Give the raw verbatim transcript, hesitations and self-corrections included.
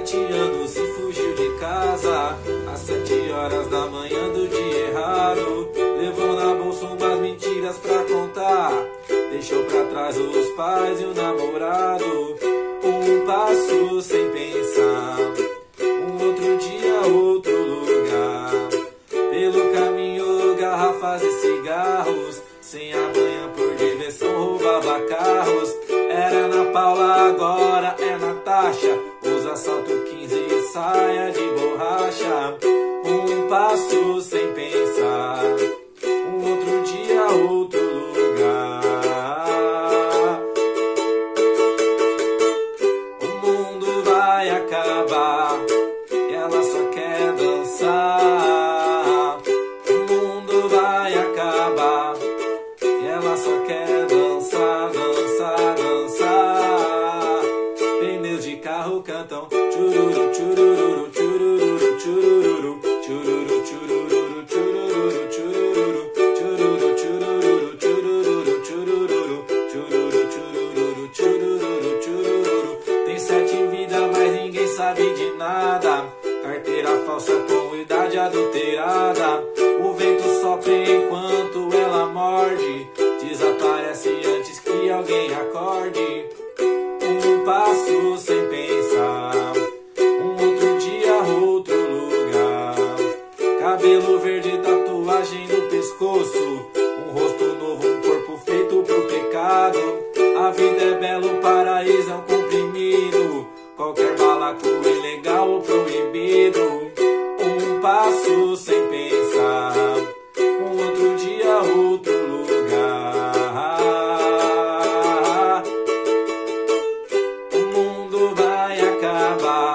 sete anos e fugiu de casa. Às sete horas da manhã do dia errado, levou na bolsa umas mentiras pra contar. Deixou pra trás os pais e o namorado. Um passo sem pensar, um outro dia, outro lugar. Pelo caminho, garrafas e cigarros. Sem a manhã por diversão, roubava carros. Era Ana Paula, agora é Natasha. Usa salto quinze e saia de borracha. Um passo sem pensar, um outro dia, outro lugar. O mundo vai acabar e ela só quer dançar. O mundo vai acabar e ela só quer dançar, dançar, dançar. Pneus de carro cantam chururu, chururu, chururu, chururu, chururu, chururu, chururu, chururu, chururu, chururu, chururu, chururu, chururu, chururu, chururu, chururu. Tem sete vidas, mas ninguém sabe de nada. Carteira falsa com idade adulterada. O vento sopra enquanto ela morde. Desaparece antes que alguém acorde. Um passo sem pensar, um outro dia, outro lugar. Cabelo verde, tatuagem no pescoço. Um rosto novo, um corpo feito pro pecado. A vida é bela, o paraíso é um comprimido. Qualquer balaco ilegal ou proibido. Um passo sem pensar, um outro dia, outro lugar. O mundo vai acabar